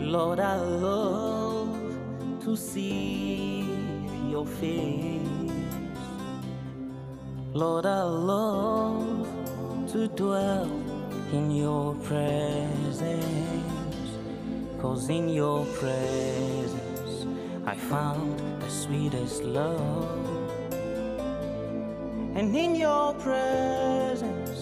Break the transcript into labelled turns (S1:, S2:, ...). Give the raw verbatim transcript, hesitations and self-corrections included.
S1: Lord, I love to see your face. Lord, I love to dwell in your presence, 'cause in your presence I found the sweetest love. And in your presence